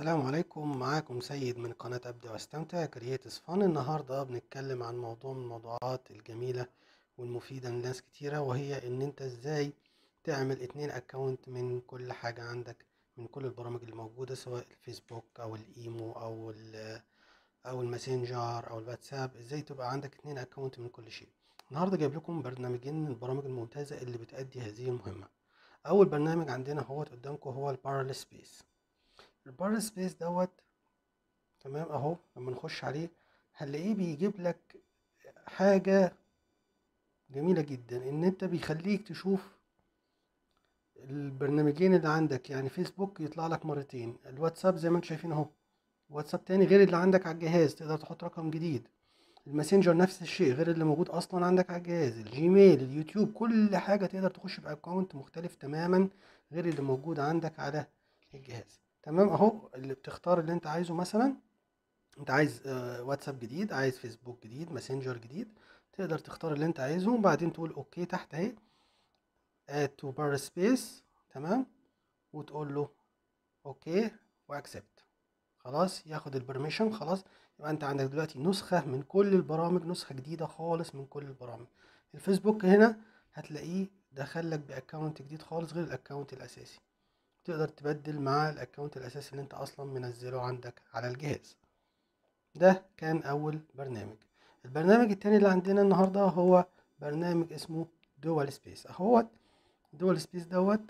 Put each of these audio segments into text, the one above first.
السلام عليكم. معاكم سيد من قناة أبدأ واستمتع كرييتيف فن. النهاردة بنتكلم عن موضوع من الموضوعات الجميلة والمفيدة لناس كتيرة، وهي إن أنت إزاي تعمل 2 أكاونت من كل حاجة عندك، من كل البرامج اللي موجودة، سواء الفيسبوك أو الإيمو أو الماسنجر أو الواتساب. إزاي تبقى عندك 2 أكاونت من كل شيء. النهاردة جايب لكم برنامجين من البرامج الممتازة اللي بتأدي هذه المهمة. أول برنامج عندنا هو قدامكم هو البارل سبيس. البارل سبيس تمام اهو. لما نخش عليه هنلاقيه بيجيب لك حاجة جميلة جدا، ان انت بيخليك تشوف البرنامجين اللي عندك. يعني فيسبوك يطلع لك مرتين، الواتساب زي ما انتم شايفين اهو، واتساب تاني غير اللي عندك على الجهاز، تقدر تحط رقم جديد. الماسنجر نفس الشيء غير اللي موجود اصلا عندك على الجهاز. الجيميل، اليوتيوب، كل حاجة تقدر تخش باكونت مختلف تماما غير اللي موجود عندك على الجهاز. تمام اهو. اللي بتختار اللي انت عايزه، مثلا انت عايز واتساب جديد، عايز فيسبوك جديد، ماسنجر جديد، تقدر تختار اللي انت عايزه وبعدين تقول اوكي تحت اهي اد تو بار سبيس. تمام، وتقول له اوكي واكسبت. خلاص ياخد البرميشن. خلاص يبقى انت عندك دلوقتي نسخة من كل البرامج، نسخة جديدة خالص من كل البرامج. الفيسبوك هنا هتلاقيه دخلك باكونت جديد خالص غير الاكونت الاساسي، تقدر تبدل مع الاكونت الاساسي اللي انت اصلا منزله عندك على الجهاز. ده كان أول برنامج. البرنامج التاني اللي عندنا النهاردة هو برنامج اسمه دول سبيس اهوت. دول سبيس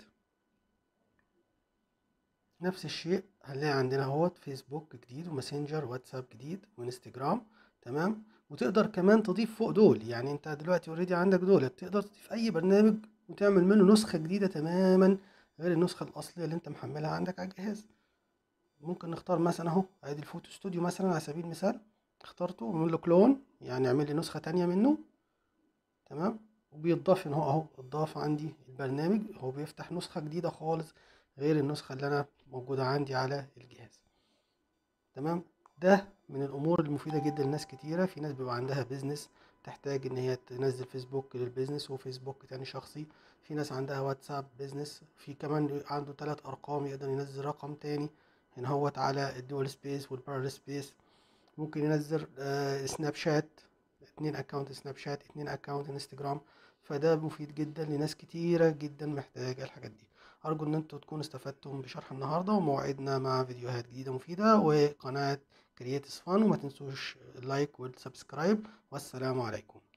نفس الشيء. هنلاقي عندنا اهوت فيسبوك جديد وماسنجر واتساب جديد وانستجرام. تمام، وتقدر كمان تضيف فوق دول. يعني انت دلوقتي اوريدي عندك دول، تقدر تضيف اي برنامج وتعمل منه نسخة جديدة تماما غير النسخة الأصلية اللي انت محملها عندك على الجهاز. ممكن نختار مثلا اهو ادي الفوتو ستوديو مثلا على سبيل المثال، اخترته ونقول له كلون، يعني اعمل لي نسخة تانية منه. تمام، وبيتضاف ان هو اهو اتضاف عندي البرنامج، هو بيفتح نسخة جديدة خالص غير النسخة اللي انا موجودة عندي على الجهاز. تمام، ده من الامور المفيدة جدا لناس كتيرة. في ناس بيبقى عندها بيزنس تحتاج ان هي تنزل فيسبوك للبيزنس وفيسبوك تاني شخصي. في ناس عندها واتساب بيزنس، في كمان عنده 3 ارقام يقدر ينزل رقم تاني هنا هوت على الدول سبيس والبارل سبيس. ممكن ينزل سناب شات، 2 أكاونت سناب شات، 2 أكاونت انستجرام. فده مفيد جدا لناس كتيرة جدا محتاجة الحاجات دي. أرجو إن انتوا تكونوا استفدتم بشرح النهاردة، وموعدنا مع فيديوهات جديدة مفيدة وقناة كرييتيف فن. وما تنسوش اللايك والسبسكرايب، والسلام عليكم.